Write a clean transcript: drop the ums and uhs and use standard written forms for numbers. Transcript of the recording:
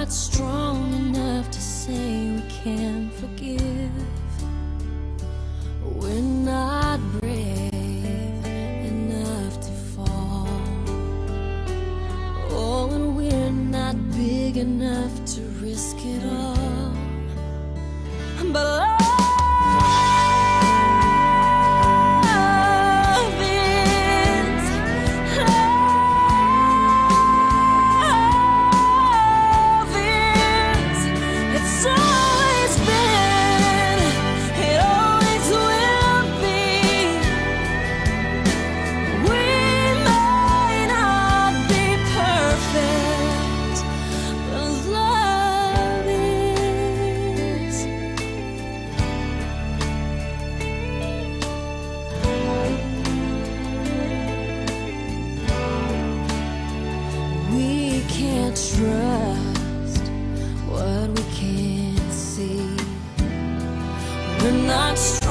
not strong enough to say we can forgive. We're not brave enough to fall. Oh, and we're not big enough to risk it all. But love is, it's always been, it always will be. We may not be perfect, but love is. We can't trust what we can't see. We're not strong